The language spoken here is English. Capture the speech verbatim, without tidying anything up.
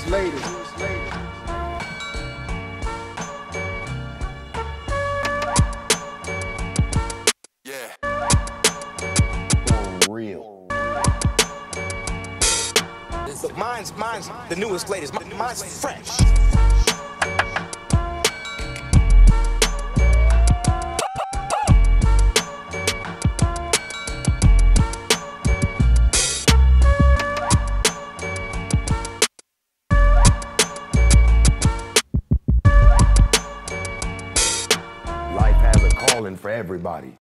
newest latest. Yeah. For real. Look, mine's, mine's the newest, latest. Mine's fresh. Life has a calling for everybody.